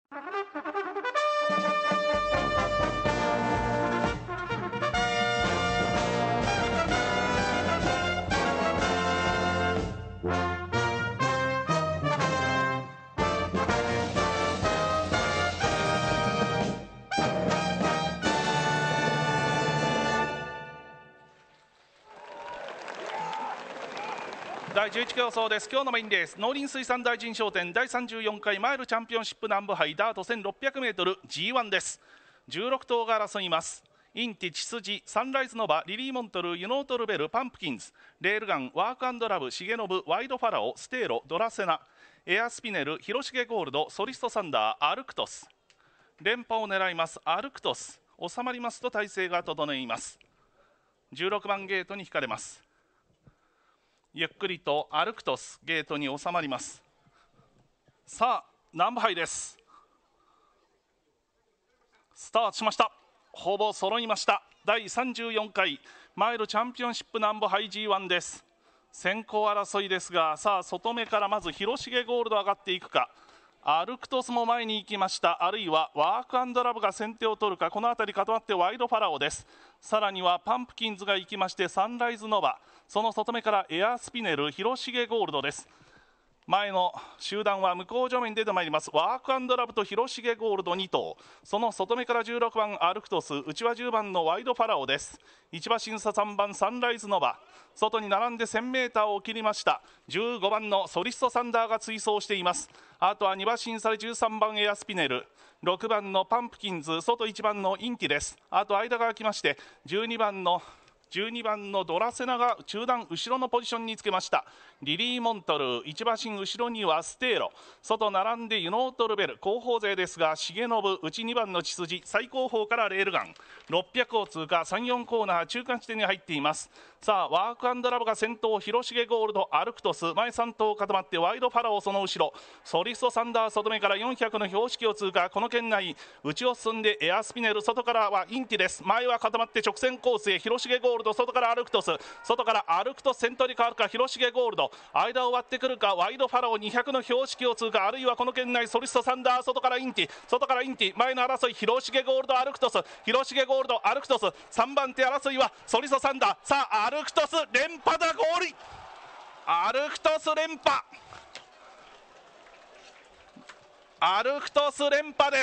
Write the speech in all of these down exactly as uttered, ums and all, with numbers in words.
だいじゅういち競争です。今日のメインレース、農林水産大臣商店だいさんじゅうよんかいマイルチャンピオンシップ南部杯ダート せんろっぴゃくメートル ジーワン です。じゅうろく頭が争います。インティ、血筋、サンライズノバ、リリーモントル、ユノートルベル、パンプキンズ、レールガン、ワークアンドラブ、シゲノブ、ワイドファラオ、ステーロ、ドラセナ、エアスピネル、広重ゴールド、ソリストサンダー、アルクトス。連覇を狙いますアルクトス。収まりますと体勢が整います。じゅうろくばんゲートに引かれます。ゆっくりとアルクトスゲートに収まります。さあ南部杯です。スタートしました。ほぼ揃いました。だいさんじゅうよんかいマイルチャンピオンシップ南部杯 ジーワン です。先行争いですが、さあ外目からまず広重ゴールド上がっていくか、アルクトスも前に行きました。あるいはワークアンドラブが先手を取るか。この辺り固まってワイドファラオです。さらにはパンプキンズが行きましてサンライズノバ、その外目からエアスピネル、広重ゴールドです。前の集団は向こう上面に出てまいります。ワークアンドラブと広重ゴールドに頭、その外目からじゅうろくばんアルクトス、内はじゅうばんのワイドファラオです。いち馬審査さんばんサンライズノバ、外に並んで せんメーター を切りました。じゅうごばんのソリストサンダーが追走しています。あとはに馬審査でじゅうさんばんエアスピネル、ろくばんのパンプキンズ、外いちばんのインティです。あと間が空きましてじゅうにばんのじゅうにばんのドラセナが中段後ろのポジションにつけました。リリーモントル、いち馬身後ろにはステーロ、外並んでユノートルベル、後方勢ですが重信、内にばんの血筋、最後方からレールガン、ろっぴゃくを通過、さんじゅうよんコーナー中間地点に入っています。さあワークアンドラブが先頭、広重ゴールド、アルクトス、前さん頭固まってワイドファラオその後ろ、ソリストサンダー外目からよんひゃくの標識を通過、この圏内内を進んでエアスピネル、外からはインティです。前は固まって直線コースへ広重ゴールド、外からアルクトス、外からアルクトス先頭に変わるか、広重ゴールド間を割ってくるか、ワイドファラオにひゃくの標識を通過、あるいはこの圏内ソリストサンダー、外からインティ、外からインティ、前の争い広重ゴールド、アルクトス、広重ゴールド、アルクトス、さんばん手争いはソリストサンダー。さあアルクトス連覇だ、ゴール、アルクトス連覇、アルクトス連覇です。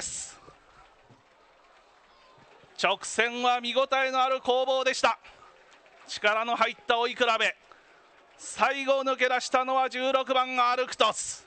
直線は見応えのある攻防でした。力の入った追い比べ、最後抜け出したのはじゅうろくばんアルクトス。